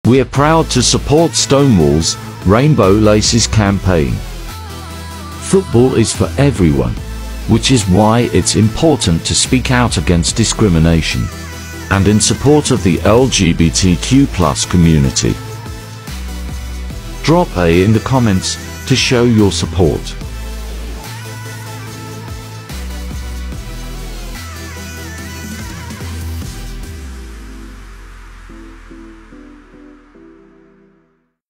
We are proud to support Stonewall's Rainbow Laces campaign. Football is for everyone, which is why it's important to speak out against discrimination and in support of the LGBTQ+ community. Drop A in the comments to show your support.